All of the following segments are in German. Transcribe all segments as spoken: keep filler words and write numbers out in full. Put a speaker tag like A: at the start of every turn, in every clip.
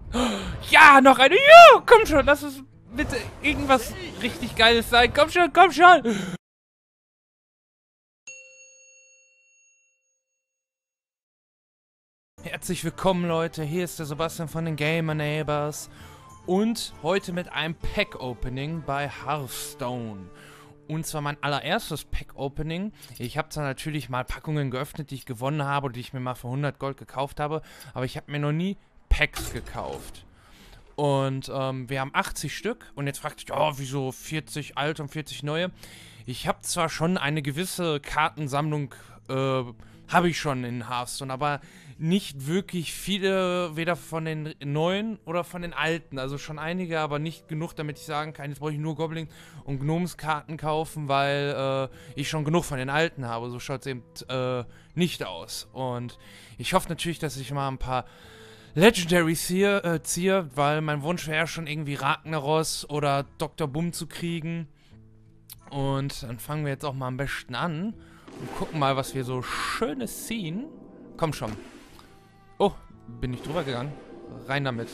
A: Ja, noch eine. Ja, komm schon, lass es bitte irgendwas richtig Geiles sein. Komm schon, komm schon. Herzlich willkommen, Leute. Hier ist der Sebastian von den Gamer Neighbors. Und heute mit einem Pack-Opening bei Hearthstone. Und zwar mein allererstes Pack-Opening. Ich habe zwar natürlich mal Packungen geöffnet, die ich gewonnen habe oder die ich mir mal für hundert Gold gekauft habe. Aber ich habe mir noch nie Packs gekauft. Und ähm, wir haben achtzig Stück. Und jetzt fragt sich, oh, wieso vierzig alte und vierzig neue? Ich habe zwar schon eine gewisse Kartensammlung, äh, habe ich schon in Hearthstone, aber nicht wirklich viele, weder von den neuen oder von den alten. Also schon einige, aber nicht genug, damit ich sagen kann, jetzt brauche ich nur Goblins und Gnomes-Karten kaufen, weil äh, ich schon genug von den alten habe. So schaut es eben äh, nicht aus. Und ich hoffe natürlich, dass ich mal ein paar Legendaries hier äh, ziehe, weil mein Wunsch wäre schon irgendwie Ragnaros oder Doktor Boom zu kriegen. Und dann fangen wir jetzt auch mal am besten an und gucken mal, was wir so Schönes ziehen. Komm schon. Oh, bin ich drüber gegangen? Rein damit.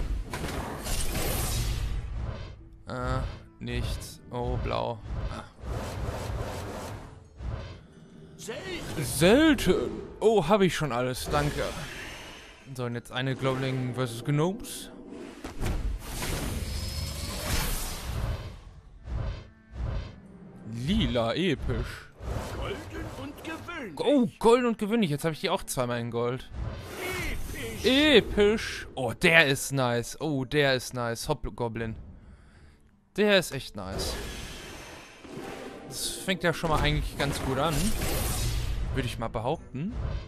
A: Äh, nichts. Oh, blau. Ah. Selten. Oh, habe ich schon alles. Danke. So, und jetzt eine Goblin versus Gnomes. Lila, episch.
B: Golden und gewöhnlich.
A: Oh, golden und gewöhnlich. Jetzt habe ich die auch zweimal in Gold.
B: Episch.
A: Episch. Oh, der ist nice. Oh, der ist nice. Hobgoblin. Der ist echt nice. Das fängt ja schon mal eigentlich ganz gut an. Würde ich mal behaupten.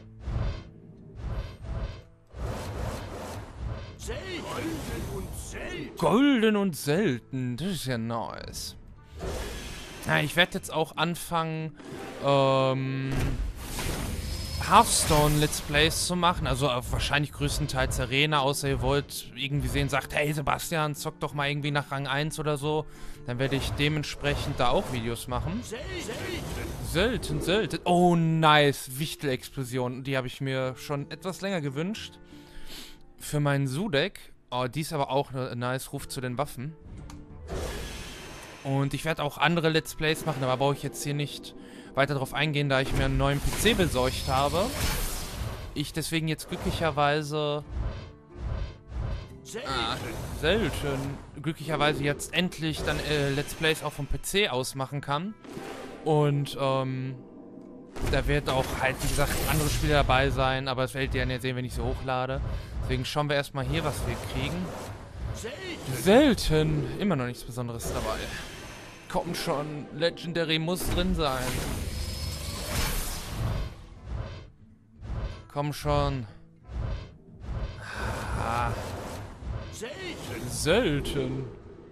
B: Selten. Golden und selten.
A: Golden und selten. Das ist ja nice. Ja, ich werde jetzt auch anfangen, ähm, Hearthstone Let's Plays zu machen. Also äh, wahrscheinlich größtenteils Arena, außer ihr wollt irgendwie sehen, sagt, hey Sebastian, zock doch mal irgendwie nach Rang eins oder so. Dann werde ich dementsprechend da auch Videos machen.
B: Selten.
A: Selten, selten. Oh, nice. Wichtel-Explosion. Die habe ich mir schon etwas länger gewünscht. Für meinen Sudeck. Oh, die ist aber auch nice. Ruf zu den Waffen. Und ich werde auch andere Let's Plays machen, aber brauche ich jetzt hier nicht weiter darauf eingehen, da ich mir einen neuen P C besorgt habe. Ich deswegen jetzt glücklicherweise...
B: Selten.
A: Ah, selten. Glücklicherweise jetzt endlich dann äh, Let's Plays auch vom P C aus machen kann. Und ähm, da wird auch halt, wie gesagt, andere Spiele dabei sein, aber das werdet ihr dann ja sehen, wenn ich sie hochlade. Deswegen schauen wir erstmal hier, was wir kriegen.
B: Selten.
A: Selten. Immer noch nichts Besonderes dabei. Komm schon, Legendary muss drin sein. Komm schon. Ah,
B: Selten.
A: selten.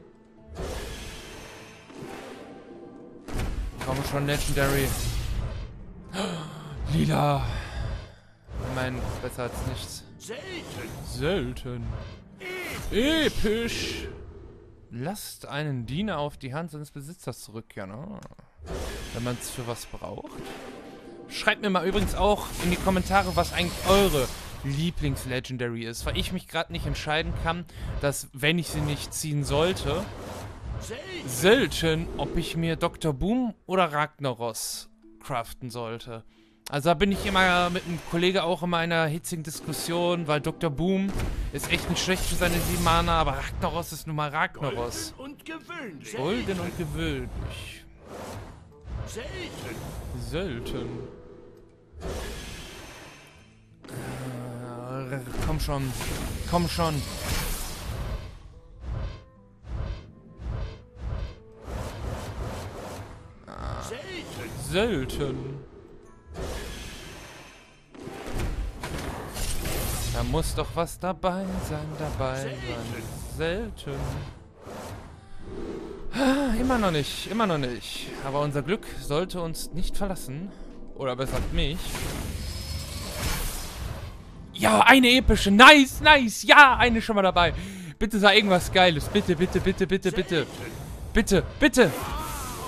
A: Komm schon, Legendary. Lila. Ich meine, besser als nichts.
B: Selten.
A: Selten. Episch. Lasst einen Diener auf die Hand seines Besitzers zurückkehren. Oh. Wenn man es für was braucht. Schreibt mir mal übrigens auch in die Kommentare, was eigentlich eure Lieblings-Legendary ist. Weil ich mich gerade nicht entscheiden kann, dass, wenn ich sie nicht ziehen sollte,
B: Selten.
A: selten, ob ich mir Doktor Boom oder Ragnaros craften sollte. Also da bin ich immer mit einem Kollegen auch immer in einer hitzigen Diskussion, weil Doktor Boom ist echt nicht schlecht für seine sieben Mana, aber Ragnaros ist nun mal Ragnaros.
B: Golden und gewöhnlich.
A: Golden und gewöhnlich.
B: Selten.
A: Selten. Äh, komm schon. Komm schon.
B: Selten.
A: Selten. Da muss doch was dabei sein, dabei sein. Selten. Ah, immer noch nicht, immer noch nicht. Aber unser Glück sollte uns nicht verlassen. Oder besser mich. Ja, eine epische. Nice, nice. Ja, eine schon mal dabei. Bitte sei irgendwas Geiles. Bitte, bitte, bitte, bitte, bitte. Bitte, bitte.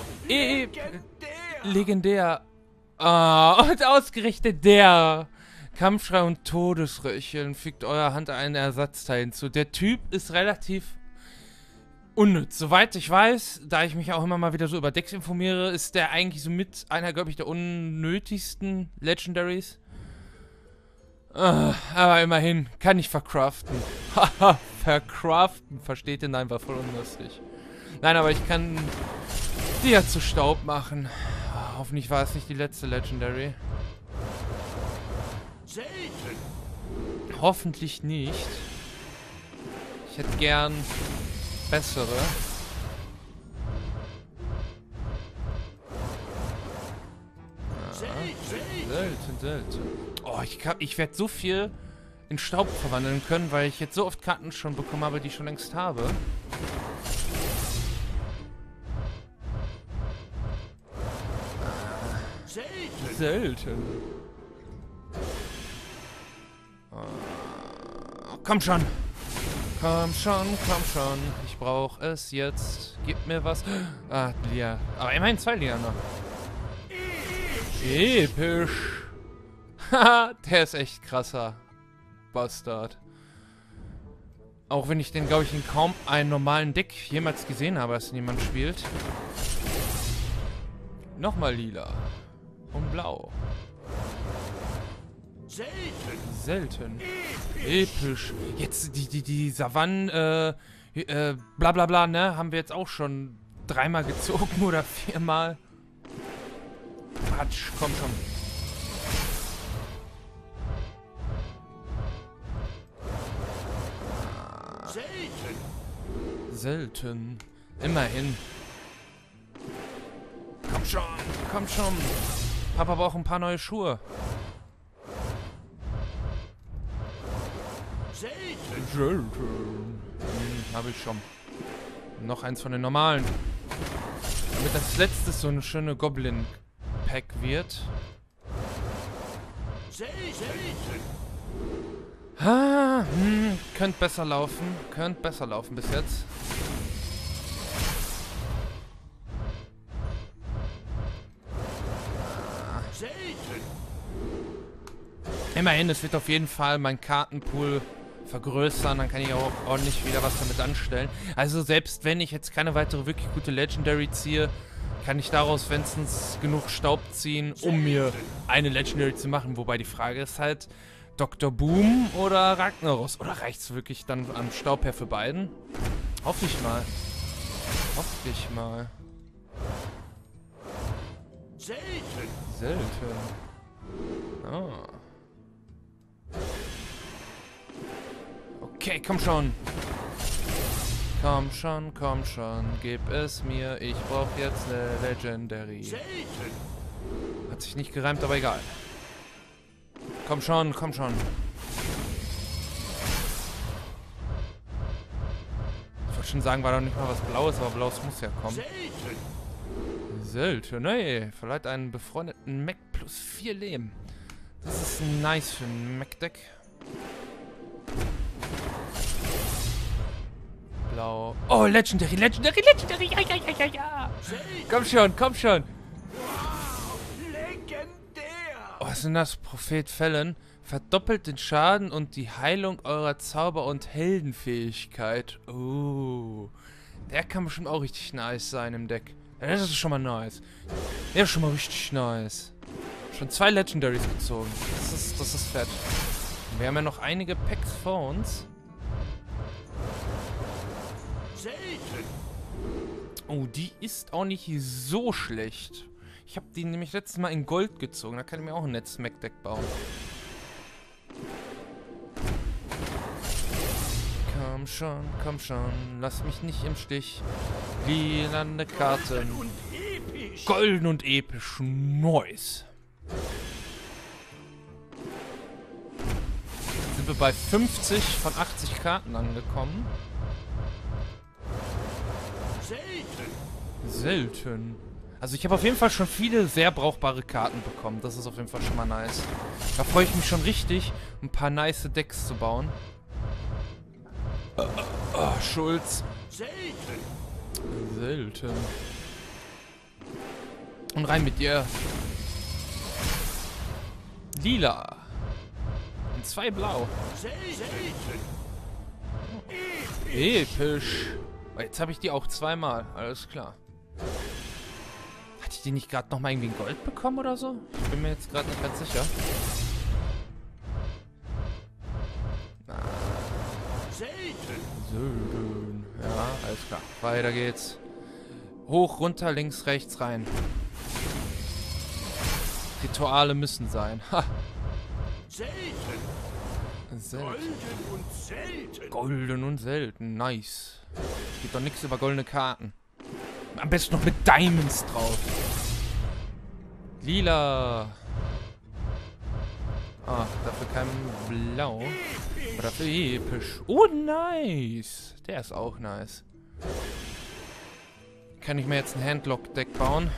A: E
B: Legendär.
A: Legendär. Ah, und ausgerechnet der. Kampfschrei und Todesröcheln. Fügt eurer Hand einen Ersatzteil hinzu. Der Typ ist relativ unnütz. Soweit ich weiß, da ich mich auch immer mal wieder so über Decks informiere, ist der eigentlich so mit einer, glaube ich, der unnötigsten Legendaries. Uh, aber immerhin, kann ich verkraften. Haha, verkraften. Versteht ihr? Nein, war voll unlustig. Nein, aber ich kann die ja zu Staub machen. Uh, hoffentlich war es nicht die letzte Legendary.
B: Selten.
A: Hoffentlich nicht. Ich hätte gern bessere.
B: Selten.
A: Selten, selten. Oh, ich, kann- ich werde so viel in Staub verwandeln können, weil ich jetzt so oft Karten schon bekommen habe, die ich schon längst habe.
B: Selten.
A: Selten. Oh, komm schon. Komm schon, komm schon. Ich brauche es jetzt. Gib mir was. Ah, Lia. Aber immerhin zwei Lia noch. Episch. Haha, der ist echt krasser. Bastard. Auch wenn ich den, glaube ich, in kaum einem normalen Deck jemals gesehen habe, dass ihn jemand spielt. Nochmal lila. Und blau.
B: Selten.
A: Selten. Episch. Jetzt die, die, die Savannen, äh, äh, bla bla bla, ne? Haben wir jetzt auch schon dreimal gezogen oder viermal. Quatsch, komm schon.
B: Selten.
A: Selten. Immerhin. Komm schon, komm schon. Papa braucht ein paar neue Schuhe.
B: Selten.
A: Selten. Hm, hab ich schon. Noch eins von den normalen. Damit das letzte so eine schöne Goblin-Pack wird.
B: Selten.
A: Ah, hm, könnte besser laufen. Könnte besser laufen bis jetzt.
B: Selten.
A: Immerhin, es wird auf jeden Fall mein Kartenpool vergrößern. Dann kann ich auch ordentlich wieder was damit anstellen. Also selbst wenn ich jetzt keine weitere wirklich gute Legendary ziehe, kann ich daraus wenigstens genug Staub ziehen, um mir eine Legendary zu machen. Wobei die Frage ist halt, Doktor Boom oder Ragnaros? Oder reicht es wirklich dann am Staub her für beiden? Hoffe ich mal. Hoffe ich mal.
B: Selten.
A: Selten. Oh. Okay, komm schon. Komm schon, komm schon. Gib es mir. Ich brauche jetzt eine Legendary.
B: Selten.
A: Hat sich nicht gereimt, aber egal. Komm schon, komm schon. Ich wollte schon sagen, war doch nicht mal was Blaues, aber Blaues muss ja kommen.
B: Selten.
A: Selten, nee. Verleiht einen befreundeten Mac plus vier Leben. Das ist nice für ein Mac-Deck. Blau. Oh, Legendary, Legendary, Legendary. Ja, ja, ja, ja, ja.
B: Selten.
A: Komm schon, komm schon.
B: Legendär.
A: Oh, was ist denn das? Prophet Fällen. Verdoppelt den Schaden und die Heilung eurer Zauber- und Heldenfähigkeit. Oh. Der kann bestimmt auch richtig nice sein im Deck. Ja, das ist schon mal nice. Der ist schon mal richtig nice. Schon zwei Legendaries gezogen. Das ist, das ist fett. Wir haben ja noch einige Packs vor uns.
B: Selten.
A: Oh, die ist auch nicht so schlecht. Ich habe die nämlich letztes Mal in Gold gezogen. Da kann ich mir auch ein nettes Mac-Deck bauen. Komm schon, komm schon. Lass mich nicht im Stich. Lilane Karten.
B: Und episch.
A: Golden und episch. Nice. Sind wir bei fünfzig von achtzig Karten angekommen.
B: Selten.
A: Selten. Also ich habe auf jeden Fall schon viele sehr brauchbare Karten bekommen. Das ist auf jeden Fall schon mal nice. Da freue ich mich schon richtig, ein paar nice Decks zu bauen. Oh, oh, Schulz.
B: Selten.
A: Selten. Und rein mit dir. Lila. Und zwei blau.
B: Selten.
A: Episch. Oh, jetzt habe ich die auch zweimal. Alles klar. Hatte ich die nicht gerade nochmal irgendwie in Gold bekommen oder so? Ich bin mir jetzt gerade nicht ganz sicher.
B: Selten.
A: Selten. Ja, alles klar. Weiter geht's. Hoch, runter, links, rechts, rein. Rituale müssen sein. Ha.
B: Selten.
A: Selten.
B: Golden und selten.
A: Golden und selten. Nice. Es gibt doch nichts über goldene Karten. Am besten noch mit Diamonds drauf. Lila. Ah, dafür kein Blau. Aber dafür episch. Oh, nice. Der ist auch nice. Kann ich mir jetzt ein Handlock-Deck bauen?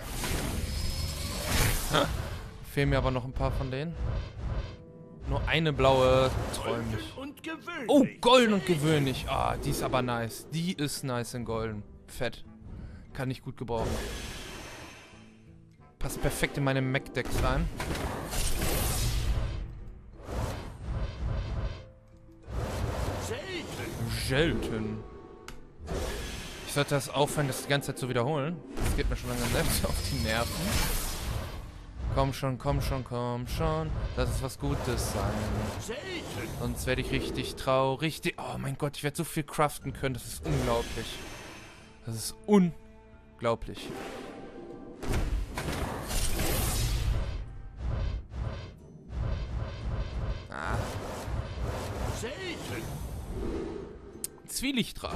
A: Fehlen mir aber noch ein paar von denen. Nur eine blaue träumlich.
B: Und gewöhnlich.
A: Oh, golden und gewöhnlich. Ah, die ist aber nice. Die ist nice in golden. Fett. Kann ich gut gebrauchen. Passt perfekt in meine Mac-Decks rein.
B: Selten.
A: Selten. Ich sollte das aufhören, das die ganze Zeit zu wiederholen. Das geht mir schon langsam selbst auf die Nerven. Komm schon, komm schon, komm schon. Lass es was Gutes sein.
B: Selten.
A: Sonst werde ich richtig traurig. Oh mein Gott, ich werde so viel craften können. Das ist unglaublich. Das ist unglaublich. Ah.
B: Selten.
A: Zwielichtdrache.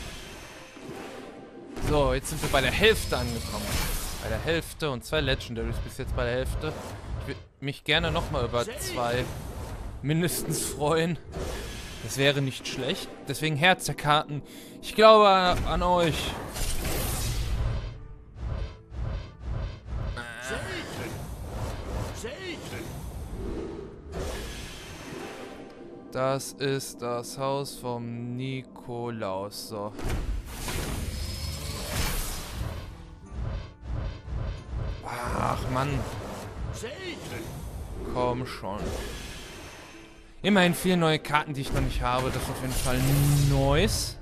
A: So, jetzt sind wir bei der Hälfte angekommen. Bei der Hälfte und zwei Legendaries bis jetzt bei der Hälfte. Ich würde mich gerne nochmal über zwei mindestens freuen. Das wäre nicht schlecht. Deswegen Herz der Karten. Ich glaube an euch.
B: Selten. Selten.
A: Das ist das Haus vom Nikolaus. So. Ach, Mann.
B: Selten.
A: Komm schon. Immerhin vier neue Karten, die ich noch nicht habe. Das ist auf jeden Fall nice.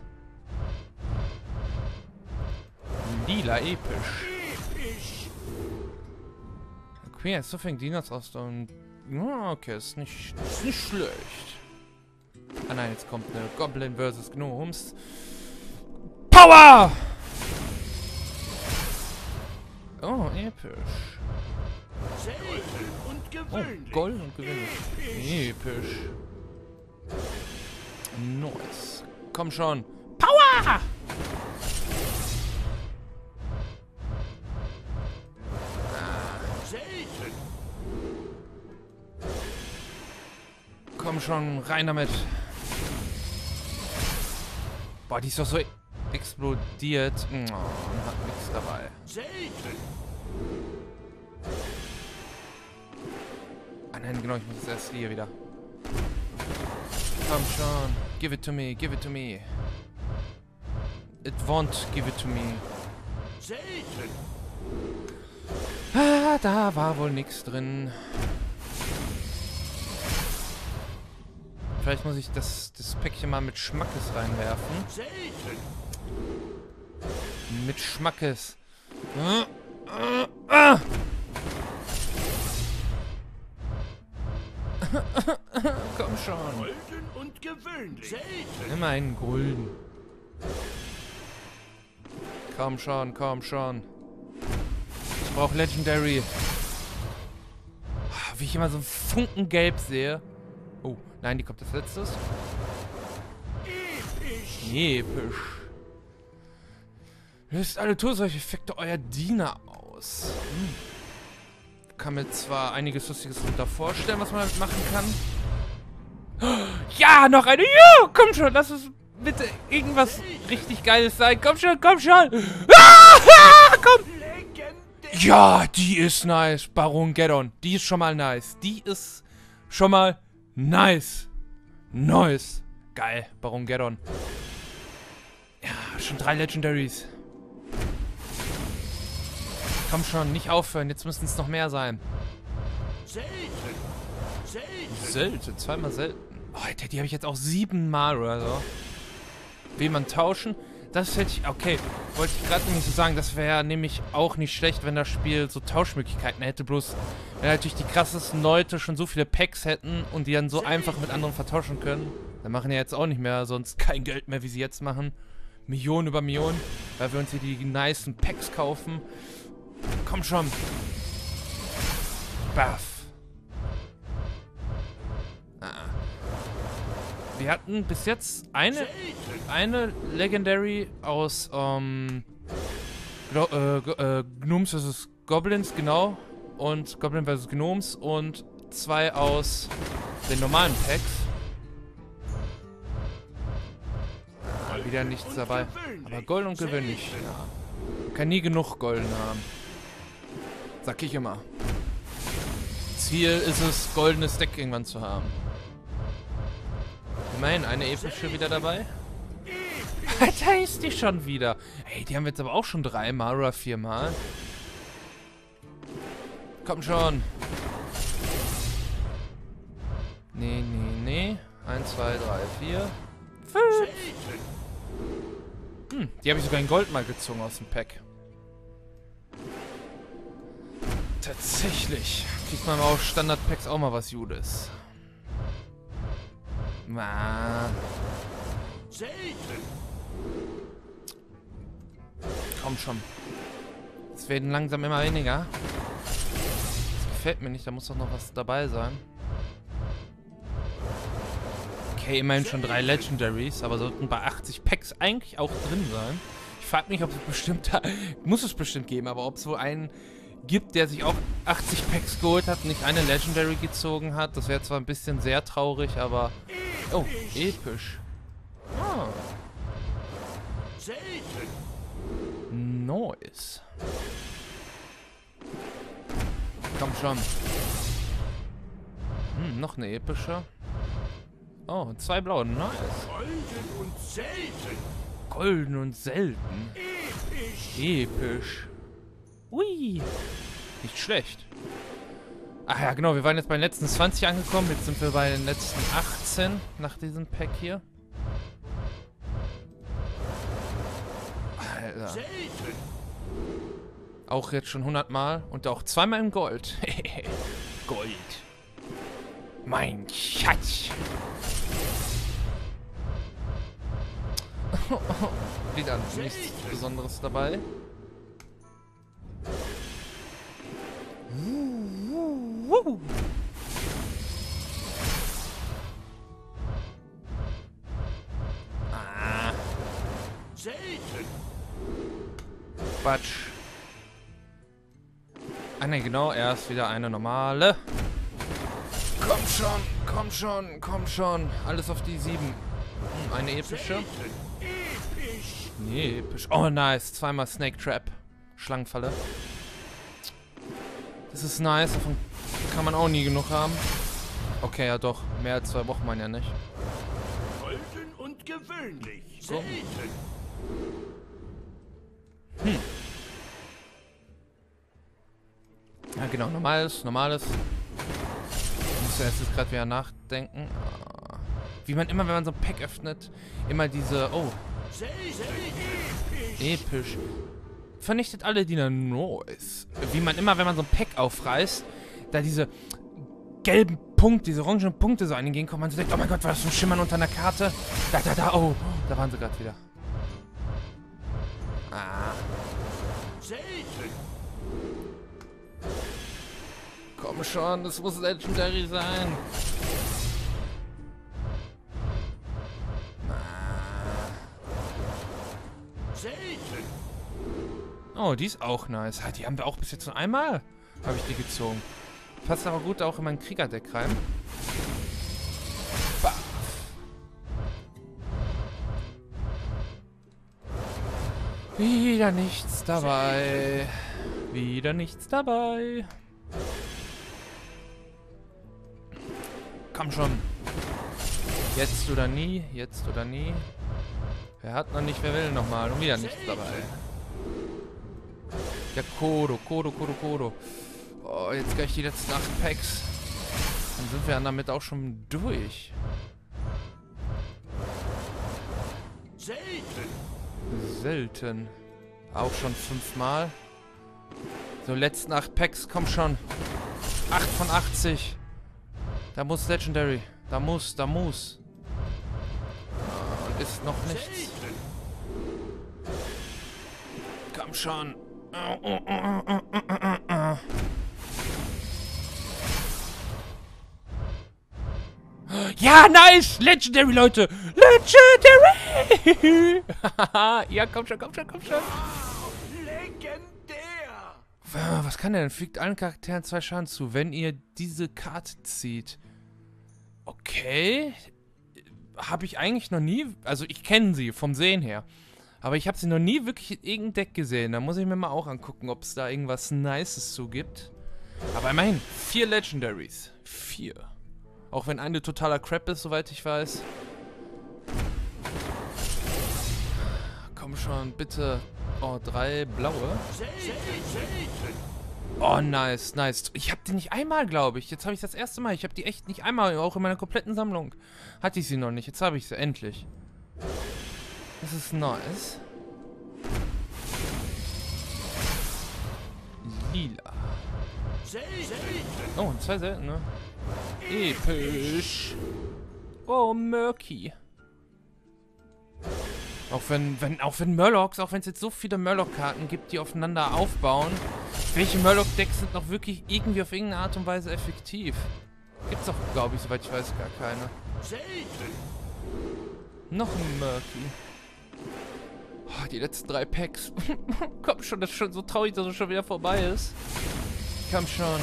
A: Lila, episch.
B: Episch.
A: Okay, jetzt so fängt Dinos aus und... Ja, okay, ist nicht, ist nicht schlecht. Ah nein, jetzt kommt eine Goblin versus Gnomes. Power! Oh, episch.
B: Selten und
A: Oh,
B: gewöhnlich.
A: Gold und gewöhnlich. Episch. Nice. Komm schon. Power!
B: Selten.
A: Komm schon, rein damit. Boah, die ist doch so explodiert. Oh, und hat nichts dabei.
B: Selten.
A: Ah nein, genau, ich muss jetzt erst hier wieder. Komm schon. Give it to me, give it to me. It won't give it to me.
B: Selten.
A: Ah, da war wohl nichts drin. Vielleicht muss ich das, das Päckchen mal mit Schmackes reinwerfen.
B: Selten.
A: Mit Schmackes. Ah, ah, ah. Komm schon.
B: Golden und gewöhnlich. Selten.
A: Immer einen Gulden. Komm schon, komm schon. Ich brauche Legendary. Wie ich immer so einen Funken gelb sehe. Oh, nein, die kommt als letztes.
B: Episch.
A: Episch. Löst alle Todseuche-Effekte euer Diener aus. Hm. Kann mir zwar einiges Lustiges darunter vorstellen, was man damit machen kann. Ja, noch eine. Ja, komm schon, lass es bitte irgendwas richtig Geiles sein. Komm schon, komm schon. Ah, komm.
B: Legendär.
A: Ja, die ist nice. Baron Geddon. Die ist schon mal nice. Die ist schon mal nice. Nice. Geil, Baron Geddon. Ja, schon drei Legendaries. Komm schon, nicht aufhören. Jetzt müssen es noch mehr sein.
B: Selten.
A: Selten, zweimal selten. Oh, Alter, die habe ich jetzt auch siebenmal oder so. Will man tauschen? Das hätte ich... Okay, wollte ich gerade nämlich so sagen, das wäre nämlich auch nicht schlecht, wenn das Spiel so Tauschmöglichkeiten hätte. Bloß, wenn natürlich die krassesten Leute schon so viele Packs hätten und die dann so einfach mit anderen vertauschen können, dann machen ja jetzt auch nicht mehr sonst kein Geld mehr, wie sie jetzt machen. Millionen über Millionen, weil wir uns hier die nicen Packs kaufen. Komm schon. Baff. Ah. Wir hatten bis jetzt eine, eine Legendary aus ähm, Gno äh, äh, Gnomes versus. Goblins, genau. Und Goblin versus. Gnomes und zwei aus den normalen Packs. Ah, wieder nichts dabei. Aber golden und gewöhnlich. Ja. Kann nie genug golden haben. Sag ich immer. Ziel ist es, goldenes Deck irgendwann zu haben. Immerhin, eine epische wieder dabei. Da ist die schon wieder. Hey, die haben wir jetzt aber auch schon dreimal oder viermal. Komm schon. Nee, nee, nee. Eins, zwei, drei, vier, fünf. Hm, die habe ich sogar in Gold mal gezogen aus dem Pack. Tatsächlich. Kriegt man auf Standard-Packs auch mal was Judes. Na. Komm schon. Es werden langsam immer weniger. Das gefällt mir nicht, da muss doch noch was dabei sein. Okay, immerhin schon drei Legendaries, aber sollten bei achtzig Packs eigentlich auch drin sein. Ich frage mich, ob es bestimmt... muss es bestimmt geben, aber ob es wohl einen gibt, der sich auch achtzig Packs geholt hat und nicht eine Legendary gezogen hat. Das wäre zwar ein bisschen sehr traurig, aber... Oh, episch. Ah. Nice. Komm schon. Hm, noch eine epische. Oh, zwei blaue. Nice.
B: Golden und selten.
A: Golden und selten.
B: Episch.
A: Episch. Ui. Nicht schlecht. Ach ja, genau. Wir waren jetzt bei den letzten zwanzig angekommen. Jetzt sind wir bei den letzten achtzehn nach diesem Pack hier. Alter.
B: Selten.
A: Auch jetzt schon hundert Mal. Und auch zweimal im Gold. Gold. Mein Schatz. Wieder nichts Besonderes dabei. Ah. Quatsch. Ah ne, genau, erst wieder eine normale. Komm schon, komm schon, komm schon. Alles auf die sieben. Hm, eine epische. Nee, episch. Oh, nice. Zweimal Snake Trap. Schlangenfalle. Das ist nice. Davon kann man auch nie genug haben. Okay, ja doch. Mehr als zwei braucht man ja nicht.
B: Golden und gewöhnlich.
A: So.
B: Selten.
A: Hm. Ja, genau. Normales, normales. Ich muss ja jetzt gerade wieder nachdenken. Wie man immer, wenn man so ein Pack öffnet, immer diese... Oh. Episch. Vernichtet alle Diener. Nice. Wie man immer, wenn man so ein Pack aufreißt, da diese gelben Punkte, diese orangen Punkte so eingehen kommen, man so denkt, oh mein Gott, war das so ein Schimmern unter einer Karte? Da, da, da, oh. Da waren sie gerade wieder. Ah. Komm schon, das muss Legendary sein. Oh, die ist auch nice. Die haben wir auch bis jetzt nur einmal. Habe ich die gezogen. Passt aber gut auch in mein Kriegerdeck rein. Bah. Wieder nichts dabei. Wieder nichts dabei. Komm schon. Jetzt oder nie. Jetzt oder nie. Wer hat noch nicht, wer will nochmal. Und wieder nichts dabei. Ja, Kodo, Kodo, Kodo, Kodo. Oh, jetzt gleich die letzten acht Packs. Dann sind wir damit auch schon durch.
B: Selten.
A: Selten. Auch schon fünfmal. So, letzten acht Packs, komm schon. acht von achtzig. Da muss Legendary. Da muss, da muss. Ah, und ist noch nichts. Komm schon. Ja, nice! Legendary, Leute! Legendary! Ja, komm schon, komm schon, komm schon.
B: Legendär.
A: Was kann der denn? Fügt allen Charakteren zwei Schaden zu, wenn ihr diese Karte zieht. Okay. Habe ich eigentlich noch nie... Also ich kenne sie vom Sehen her. Aber ich habe sie noch nie wirklich in irgendeinem Deck gesehen. Da muss ich mir mal auch angucken, ob es da irgendwas Nices zu gibt. Aber immerhin, vier Legendaries. Vier. Auch wenn eine totaler Crap ist, soweit ich weiß. Komm schon, bitte. Oh, drei blaue. Oh, nice, nice. Ich habe die nicht einmal, glaube ich. Jetzt habe ich das erste Mal. Ich habe die echt nicht einmal, auch in meiner kompletten Sammlung. Hatte ich sie noch nicht. Jetzt habe ich sie, endlich. Das ist nice. Lila. Oh, zwei seltene. Episch. Oh, Murky. Auch wenn, wenn, auch wenn Murlocs, auch wenn es jetzt so viele Murloc-Karten gibt, die aufeinander aufbauen, welche Murloc-Decks sind noch wirklich irgendwie auf irgendeine Art und Weise effektiv? Gibt's doch, glaube ich, soweit ich weiß, gar keine. Noch ein Murky. Oh, die letzten drei Packs. Komm schon, das ist schon so traurig, dass es schon wieder vorbei ist. Komm schon.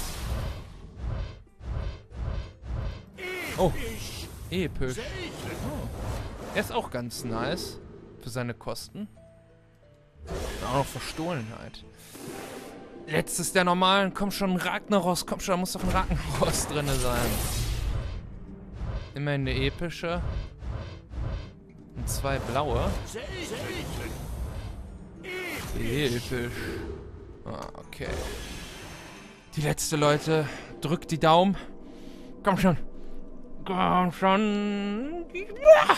A: Oh, episch. Oh. Er ist auch ganz nice. Für seine Kosten. Und auch noch Verstohlenheit. Letztes der normalen. Komm schon, Ragnaros. Komm schon, da muss doch ein Ragnaros drin sein. Immerhin eine epische. Und zwei blaue. Episch. Ah, okay. Die letzte, Leute. Drückt die Daumen. Komm schon. Komm schon. Ja.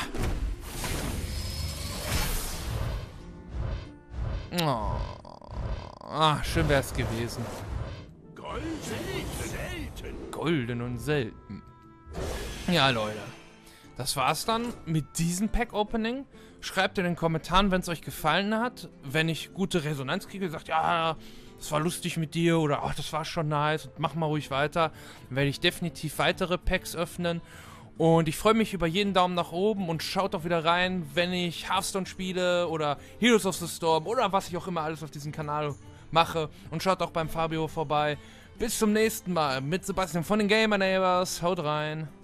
A: Oh. Ah, schön wäre es gewesen. Golden und selten. Ja, Leute. Das war's dann mit diesem Pack-Opening. Schreibt in den Kommentaren, wenn es euch gefallen hat. Wenn ich gute Resonanz kriege, sagt, ja, das war lustig mit dir oder ach, das war schon nice, mach mal ruhig weiter. Dann werde ich definitiv weitere Packs öffnen. Und ich freue mich über jeden Daumen nach oben und schaut doch wieder rein, wenn ich Hearthstone spiele oder Heroes of the Storm oder was ich auch immer alles auf diesem Kanal mache. Und schaut auch beim Fabio vorbei. Bis zum nächsten Mal mit Sebastian von den Gamer Neighbors. Haut rein.